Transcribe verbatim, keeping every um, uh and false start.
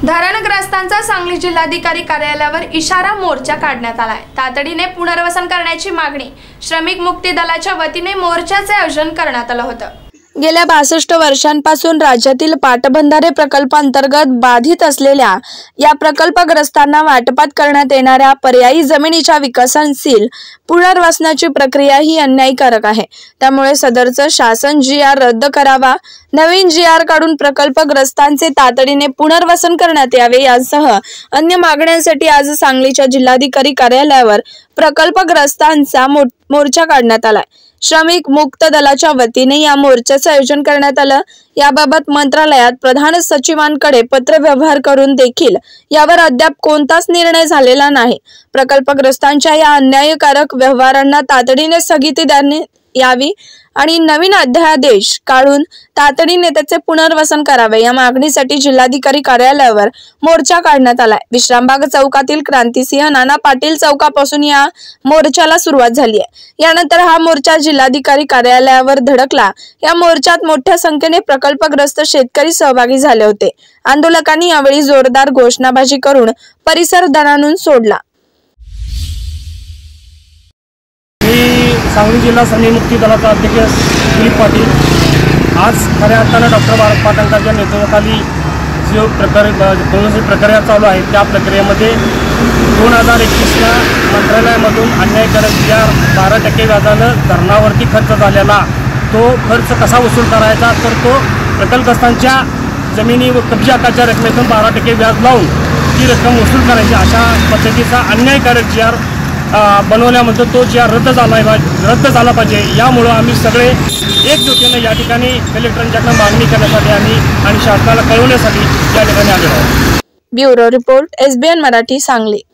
धरणग्रस्तांचा सांगली जिल्हाधिकारी कार्यालयावर इशारा मोर्चा काढण्यात आलाय। तातडीने पुनर्वसन करण्याची मागणी श्रमिक मुक्ती दलाच्या वतीने मोर्चाचे आयोजन करण्यात आलं होतं। गेल्या बासष्ट वर्षांपासून राज्यातील पाटबंधारे प्रकल्पांतर्गत बाधित असलेल्या या प्रकल्पग्रस्तांना वाटपात करण्यात येणाऱ्या पर्यायी जमिनीच्या विकसनशील पुनर्वसनाची प्रक्रिया ही अन्यायकारक आहे। त्यामुळे सदरचं शासन जी आर रद्द करावा, नवीन जी आर काढून प्रकल्पग्रस्तांचे तातडीने पुनर्वसन करण्यात यावे यासह अन्य मागण्यांसाठी आज सांगलीच्या जिल्हाधिकारी कार्यालयावर प्रकल्पग्रस्तांचा मोर्चा काढण्यात आलाय। श्रमिक मुक्त दलाच्या वतीने या मोर्चाचे आयोजन करण्यात आलं। याबाबत मंत्रालयात प्रधान सचिवांकडे पत्र व्यवहार करून देखील यावर अद्याप कोणताच निर्णय झालेला नाही। प्रकल्पग्रस्तांच्या या अन्यायकारक व्यवहारांना तातडीने स्थगिती देण्यात यावी आणि नवीन अध्यादेश काढून तातडीने त्याचे पुनर्वसन करावे या मागणीसाठी जिल्हाधिकारी कार्यालयावर मोर्चा काढण्यात आलाय। विश्रामबाग चौकातील क्रांतिसिंह नाना पाटील चौकापासून या मोर्चाला सुरुवात झाली आहे। यानंतर हा मोर्चा जिल्हाधिकारी कार्यालयावर धडकला। या मोर्चात मोठ्या संख्येने प्रकल्पग्रस्त शेतकरी सहभागी झाले होते। आंदोलकांनी यावेळी जोरदार घोषणाबाजी करून परिसर दणाणून सोडला। सांगली जिल्हा श्रमिक मुक्ती दलाचा अध्यक्ष दिलीप पाटील आज खऱ्या अर्थानं डॉक्टर भारत पाटणकरांच्या नेतृत्वाखाली जो प्रक्रिया पुनर्वसन प्रक्रिया चालू आहे त्या प्रक्रियेमध्ये दोन हजार एकवीसला मंत्रालयामधून अन्यायकारक जी आर बारा टक्के व्याजानं धरणावरती खर्च झालेला तो खर्च कसा वसूल करायचा, तर तो प्रकल्पग्रस्तांच्या जमिनी व कब्जा हक्काच्या रकमेतून बारा टक्के व्याज लावून ती रक्कम वसूल करायची अशा पद्धतीचा अन्यायकारक जी आर बनवल्यानंतर तो जी आर रद्द झाला रद्द झाला पाहिजे। यामुळं आम्ही सगळे एकजुटीने या ठिकाणी कलेक्टरांच्याकडे मागणी करण्यासाठी आम्ही आणि शासनाला कळवण्यासाठी या ठिकाणी आलेलो आहोत। Bureau report S B N Marathi Sangli.